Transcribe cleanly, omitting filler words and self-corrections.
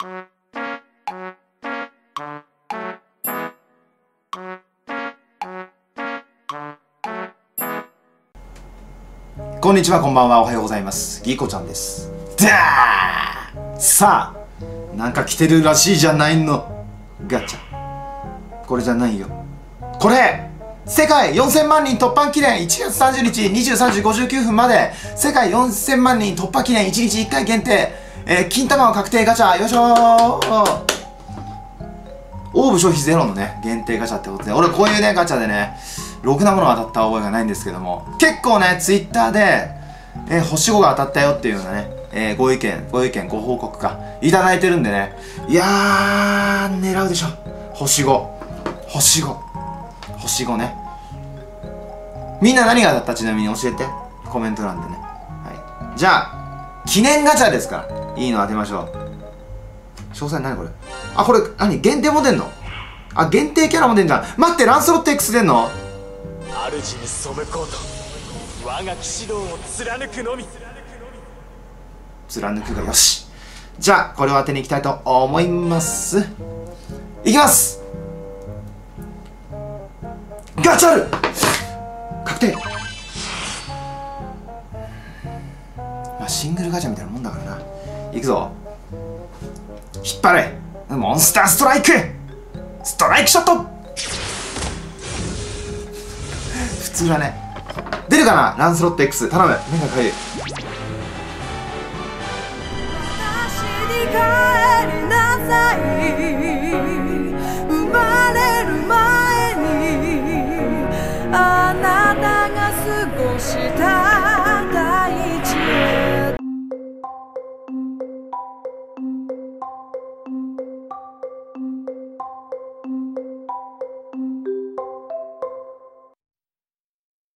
こんにちは、こんばんは、おはようございます。ギーコちゃんです。さあ、なんか来てるらしいじゃないの。ガチャ。これじゃないよ。これ世界4000万人突破記念1月30日23時59分まで世界4000万人突破記念1日1回限定、金卵確定ガチャ、よいしょー。オーブ消費ゼロのね、限定ガチャってことで、俺こういうね、ガチャでね、ろくなものが当たった覚えがないんですけども、結構ね、ツイッターで、星5が当たったよっていうようなね、ご意見、ご報告か、いただいてるんでね、いやー、狙うでしょ。星5。星5ね。みんな何が当たった？ちなみに教えて。コメント欄でね。はい。じゃあ、記念ガチャですから。いいの当てましょう。詳細何これ？あ、これ、何？限定も出んの？あ、限定キャラも出んだ。待って、ランスロット X 出んの？ 主に背こうと我が騎士道を貫くのみ。 貫くがよし。じゃあこれを当てにいきたいと思います。いきます。ガチャル確定。まあシングルガチャみたいなもんだからな。いくぞ。引っ張れモンスターストライク。ストライクショット。普通だね。出るかな。ランスロット X 頼む。目がかゆい。